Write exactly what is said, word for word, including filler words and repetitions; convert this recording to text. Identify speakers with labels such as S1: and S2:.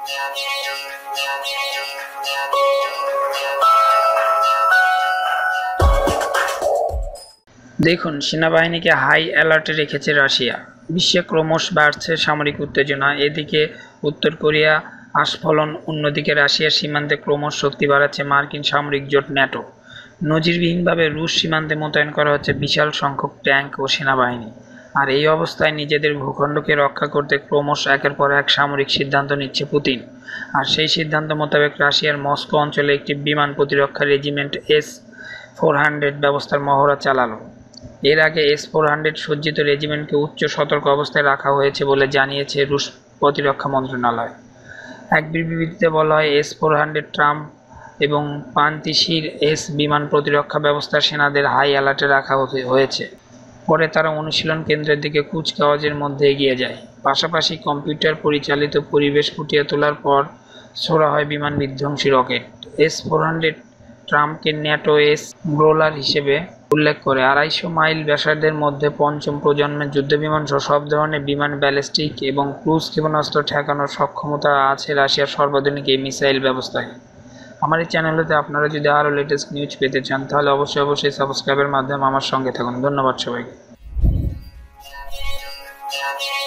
S1: দেখুন, সেনাবাহিনীকে হাই অ্যালার্টে রেখেছে রাশিয়া। বিশ্বে ক্রমশ বাড়ছে সামরিক উত্তেজনা। এদিকে উত্তর কোরিয়া আস্ফলন, অন্যদিকে রাশিয়ার সীমান্তে ক্রমশ শক্তি বাড়াচ্ছে মার্কিন সামরিক জোট ন্যাটো। নজিরবিহীনভাবে রুশ সীমান্তে মোতায়েন করা হচ্ছে বিশাল সংখ্যক ট্যাঙ্ক ও সেনাবাহিনী। আর এই অবস্থায় নিজেদের ভূখণ্ডকে রক্ষা করতে ক্রমশ একের পর এক সামরিক সিদ্ধান্ত নিচ্ছে পুতিন। আর সেই সিদ্ধান্ত মোতাবেক রাশিয়ার মস্কো অঞ্চলে একটি বিমান প্রতিরক্ষা রেজিমেন্ট এস ফোর হান্ড্রেড ব্যবস্থার মহড়া চালালো। এর আগে এস ফোর হান্ড্রেড সজ্জিত রেজিমেন্টকে উচ্চ সতর্ক অবস্থায় রাখা হয়েছে বলে জানিয়েছে রুশ প্রতিরক্ষা মন্ত্রণালয়। এক বিবৃতিতে বলা হয়, এস ফোর হান্ড্রেড ট্রাম্প এবং পান্তিশির এস বিমান প্রতিরক্ষা ব্যবস্থার সেনাদের হাই অ্যালার্টে রাখা হয়েছে। পরে তারা অনুশীলন কেন্দ্রের দিকে কুচকাওয়াজের মধ্যে এগিয়ে যায়। পাশাপাশি কম্পিউটার পরিচালিত পরিবেশ ফুটিয়ে তোলার পর ছোড়া হয় বিমান বিধ্বংসী রকেট। এস ফোর হান্ড্রেড ট্রাম্পকে ন্যাটো এস গ্রোলার হিসেবে উল্লেখ করে। আড়াইশো মাইল ব্যাসার্ধের মধ্যে পঞ্চম প্রজন্মের যুদ্ধবিমান সহ সব ধরনের বিমান, ব্যালিস্টিক এবং ক্রুজ ক্ষেপণাস্ত্র ঠেকানোর সক্ষমতা আছে রাশিয়ার সর্বাধুনিক এই মিসাইল ব্যবস্থায়। আমার এই চ্যানেলটিতে আপনারা যদি আরও লেটেস্ট নিউজ পেতে চান তাহলে অবশ্যই অবশ্যই সাবস্ক্রাইবের মাধ্যমে আমার সঙ্গে থাকুন। ধন্যবাদ সবাইকে।